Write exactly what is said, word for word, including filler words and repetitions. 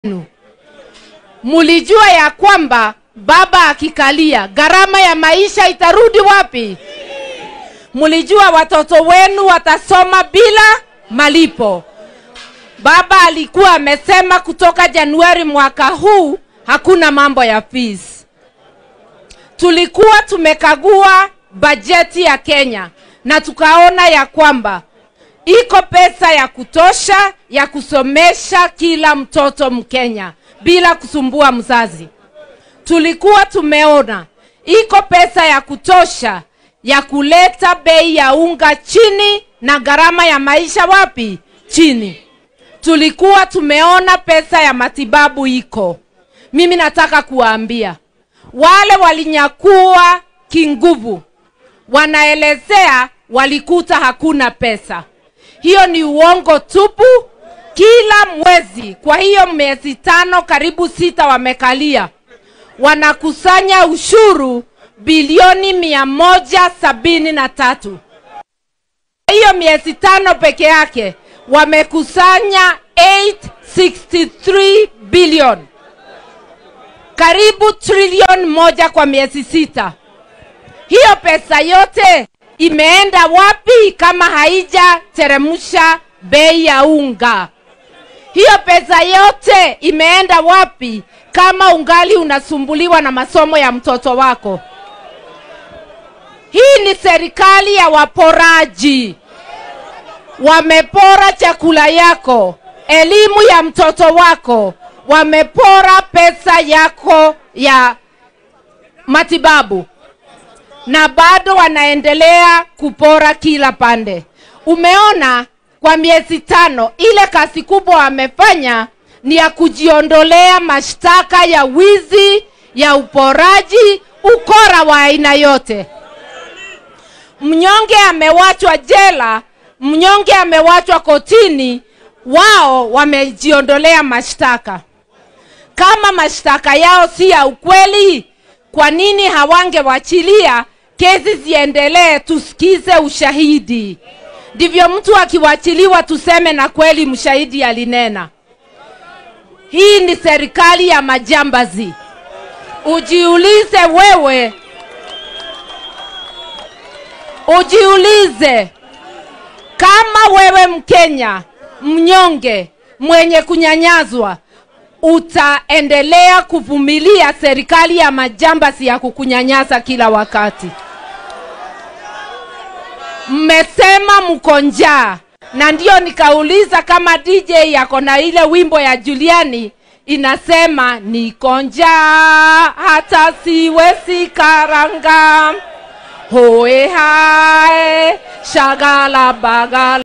Mulijua ya kwamba baba akikalia gharama ya maisha itarudi wapi? Mulijua watoto wenu watasoma bila malipo. Baba alikuwa amesema kutoka Januari mwaka huu hakuna mambo ya fees. Tulikuwa tumekagua bajeti ya Kenya na tukaona ya kwamba iko pesa ya kutosha ya kusomesha kila mtoto Mkenya bila kusumbua mzazi. Tulikuwa tumeona iko pesa ya kutosha ya kuleta bei ya unga chini na gharama ya maisha wapi? Chini. Tulikuwa tumeona pesa ya matibabu iko. Mimi nataka kuwaambia wale walinyakua kinguvu wanaelezea walikuta hakuna pesa. Hiyo ni uongo tupu. Kila mwezi, kwa hiyo miezi tano karibu sita wamekalia, wanakusanya ushuru bilioni mia moja sabini na tatu. Hiyo miezi tano peke yake wamekusanya eight sixty three billion. Karibu trilioni moja kwa miezi sita. Hiyo pesa yote imeenda wapi kama haija teremsha bei ya unga? Hiyo pesa yote imeenda wapi kama ungali unasumbuliwa na masomo ya mtoto wako? Hii ni serikali ya waporaji. Wamepora chakula yako, elimu ya mtoto wako, wamepora pesa yako ya matibabu, na bado wanaendelea kupora kila pande. Umeona kwa miezi tano ile kazi kubwa wamefanya ni ya kujiondolea mashtaka ya wizi, ya uporaji, ukora wa aina yote. Mnyonge amewachwa jela, mnyonge amewachwa kotini, wao wamejiondolea mashtaka. Kama mashtaka yao si ya ukweli, kwa nini hawangewachilia kesi ziendelee tusikize ushahidi? Ndivyo mtu akiwachiliwa tuseme na kweli mshahidi alinena. Hii ni serikali ya majambazi. Ujiulize wewe, ujiulize kama wewe Mkenya mnyonge mwenye kunyanyazwa utaendelea kuvumilia serikali ya majambazi ya kukunyanyasa kila wakati. Mmesema mko njaa, na ndio nikauliza kama D J yako na ile wimbo ya Juliani inasema niko njaa hata siwezi karanga, hoe hae shagala bagala.